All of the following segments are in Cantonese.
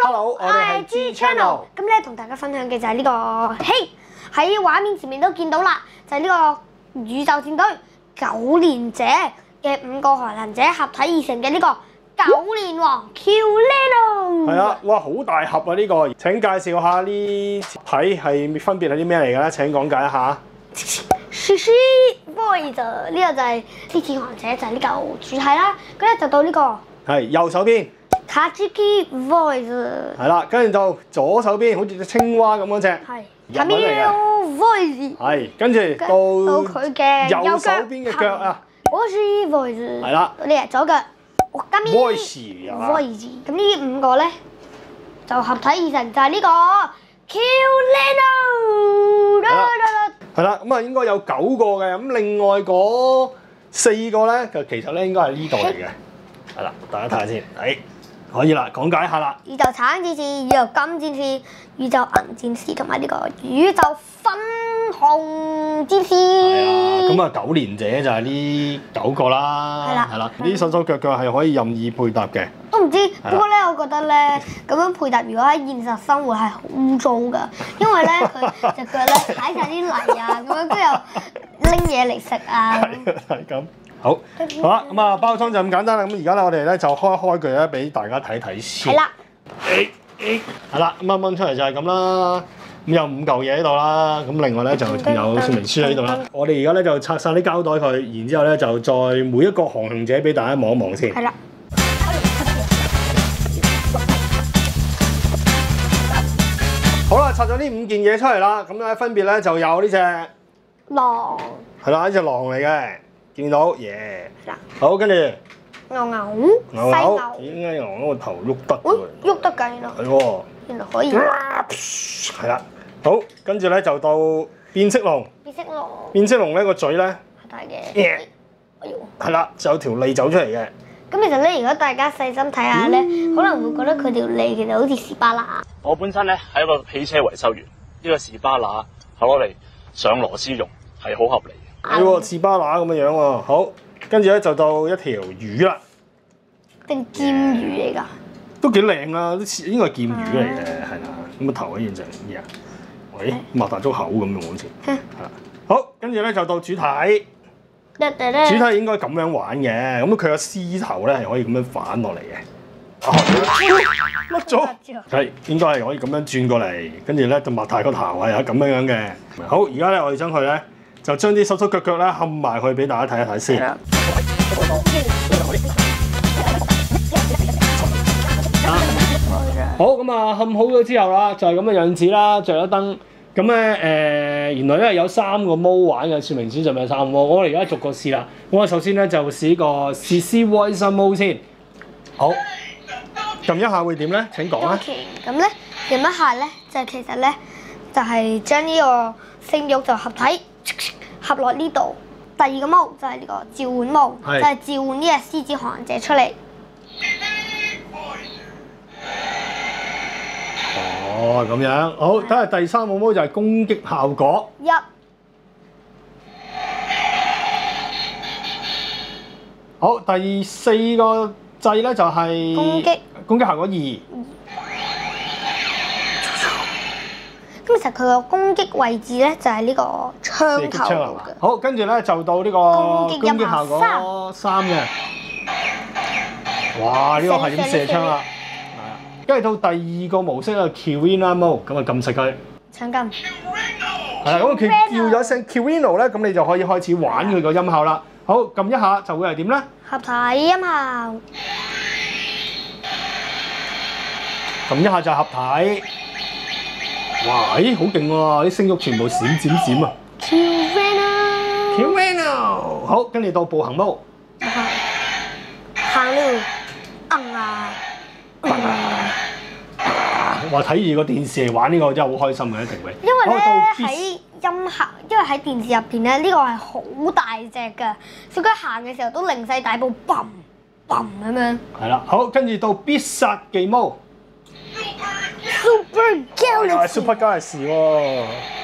Hello，我哋係 G Channel。 咁咧同大家分享嘅就係呢個，喺畫面前面都見到啦，就係呢個宇宙戰隊九連者嘅5個寒能者合體而成嘅呢個九連王 Q-Leno。 係啊，哇，好大盒啊呢個！請介紹下呢體係分別係啲咩嚟嘅咧？請講解一下。 Shishi Void 呢個就係獅子寒者，就係呢嚿主體啦。咁咧就到呢個係右手邊。 Kajiki Void 係啦，跟住到左手邊，好似隻青蛙咁嗰隻。 係。 日文嚟嘅。 Void 係，跟住到佢嘅右手邊嘅腳啊。 Void Void 係啦。 呢係左腳。 Void 啊。 Void 咁呢5個咧就合體而成，就係呢個 Q-Leno。 係啦，咁啊應該有9個嘅，咁另外嗰4個咧，就其實咧應該係呢度嚟嘅。係啦，大家睇下先，可以啦，講解下啦。 宇宙橙戰士、宇宙金戰士、宇宙銀戰士同埋呢個宇宙粉紅戰士。 係啊，咁啊9連者就係呢9個啦。 係啦， 係啦，呢手手腳腳係可以任意配搭嘅。 都唔知，不過咧，我覺得咧咁樣配搭，如果喺現實生活係好污糟㗎，因為咧佢隻腳咧踩晒啲泥啊，咁樣跟住又拎嘢嚟食啊。 係咁。好啦，咁啊包裝就咁簡單啦。咁而家咧我哋咧就開佢咧俾大家睇睇先。 係啦。 係啦，咁掹出嚟就係咁啦。咁有5嚿嘢喺度啦。咁另外咧就有說明書喺度啦。我哋而家咧就拆晒啲膠袋佢，然之後咧就再每一個航行者俾大家望一望先。 係啦。 好啦，拆咗呢5件嘢出嚟啦。咁咧分別咧就有呢隻狼。 係啦，呢隻狼嚟嘅。見到耶！好，跟住牛， 犀牛，點解牛個頭喐得嘅？ 喐得㗎，原來。 係喎。 原來可以。 係啦，好，跟住咧就到變色龍。變色龍呢個嘴咧係大嘅。 係啦，就有條脷走出嚟嘅。 咁其實咧，如果大家細心睇下咧，可能會覺得佢條脷其實好似士巴拿。 我本身咧係一個汽車維修員，呢個士巴拿係攞嚟上螺絲用，係好合理嘅。 係喎，士巴拿咁嘅樣喎。好，跟住咧就到一條魚啦。 定劍魚嚟㗎？ 都幾靚啊！應該係劍魚嚟嘅，係啦。咁個頭嗰現象咩啊？喂，擘大咗口咁樣好似。係啦。好，跟住咧就到主體。主體應該咁樣玩嘅，咁佢個獅頭咧係可以咁樣反落嚟嘅。甩咗。係應該係可以咁樣轉過嚟，跟住咧就擘大個頭係咁樣嘅。好，而家咧我哋將佢咧。就將啲手手腳腳咧冚埋去俾大家睇一睇先。好，咁啊冚好咗之後啦，就係咁嘅樣子啦，着咗燈。咁咧原來咧有3個毛玩嘅，說明書上面有3個毛。我哋而家逐個試啦。我首先咧就試個 CC Voice 毛先。好，撳一下會點咧？請講啦。 咁咧撳一下咧，就其實咧就係將呢個聲玉就合體。合落呢度，第2個毛就係呢個召喚毛，就係召喚呢隻獅子寒能者出嚟。 哦，咁樣好，睇下第3個毛就係攻擊效果。好，第4個掣咧就係攻擊效果2。 咁其實佢個攻擊位置咧就係呢個槍頭嘅。 好，跟住咧就到呢個攻擊效果3嘅。哇！呢個係點射槍啦？係啊。跟住到第2個模式啊 ，Q-Leno mode， 咁啊撳實佢。 搶撳。 係啦，咁佢叫咗聲 Q-Leno咧，咁你就可以開始玩佢個音效啦。好，撳一下就會係點咧？ 合體音效。 撳一下就合體。哇！好勁喎！啲聲喐全部閃閃閃啊 ！Q-Leno，好，跟住到步行毛。 行路， 話睇住個電視嚟玩呢個真係好開心嘅，一定會。 因為咧喺音效，因為喺電視入邊咧，呢個係好大隻㗎，所以佢行嘅時候都零細大步，嘣嘣咁樣。 係啦，好，跟住到必殺技毛。 Super Galaxy 喎！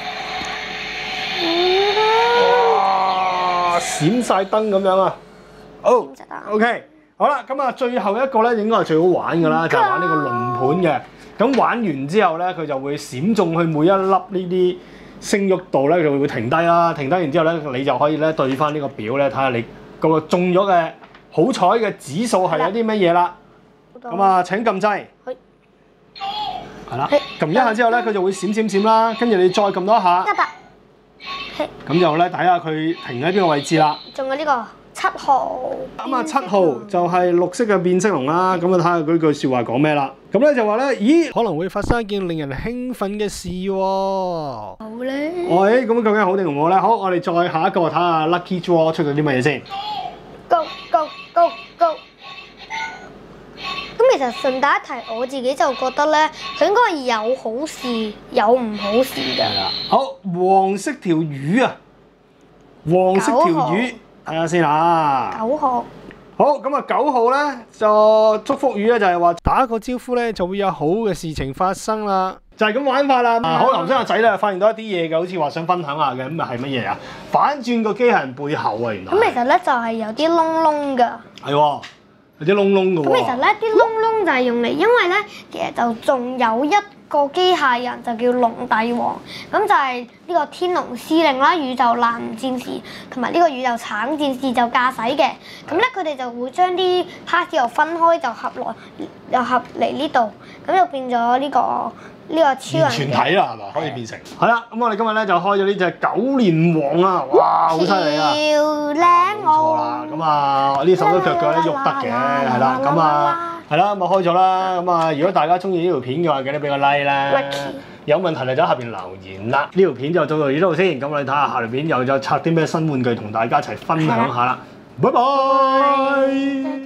哇！閃晒燈咁樣啊！好 ，OK，好啦，咁啊，最後一個咧應該係最好玩㗎啦，就係玩呢個輪盤嘅。 咁玩完之後咧，佢就會閃中去每一粒呢啲星玉度咧，就會停低啦。停低完之後咧，你就可以咧對翻呢個表咧，睇下你嗰個中咗嘅好彩嘅指數係有啲乜嘢啦。咁啊，請撳掣。係啦，撳一下之後咧，佢就會閃閃閃啦。跟住你再撳多一下。咁就咧睇下佢停喺邊個位置啦。 仲有呢個7號。 咁啊，7號就係綠色嘅變色龍啦。咁啊，睇下佢句説話講咩啦。咁咧就話咧，咦，可能會發生一件令人興奮嘅事喎。好咧。 喂，咁究竟好定唔好咧？好，我哋再下一個睇下 Lucky Draw 出咗啲乜嘢先。 Go go go go！ 咁其實順帶一提，我自己就覺得咧，佢應該有好事，有唔好事㗎。 係啦。好，黃色條魚啊，黃色條魚，睇下先啊。 9號。 好，咁啊9號咧就祝福語咧就係話打個招呼咧就會有好嘅事情發生啦。就係咁玩法啦。好，頭先阿仔咧發現到一啲嘢嘅，好似話想分享下嘅，咁啊係乜嘢啊？反轉個機械人背後啊，原來。 咁其實咧就係有啲窿窿㗎。 係喎。有啲窿窿嘅喎。 咁其實咧啲窿窿就係用嚟，因為咧其實就仲有一個機械人就叫龍帝王，咁就係呢個天龍司令啦、宇宙藍戰士同埋呢個宇宙橙戰士就駕駛嘅。咁咧佢哋就會將啲 part 又分開就合嚟呢度，咁就變咗呢個超人全體啦，係嘛？可以變成。係啦，咁我哋今日咧就開咗呢隻九連王啊！哇，好犀利啊！ 靚冇錯啦，咁啊呢手都腳腳咧喐得嘅，係啦，咁啊係啦，咁啊開咗啦，咁啊如果大家中意呢條片嘅話，記得俾個 like 啦。有問題就喺下邊留言啦。呢條片就做到呢度先，咁我哋睇下下條片又拆啲咩新玩具同大家一齊分享下啦。拜拜。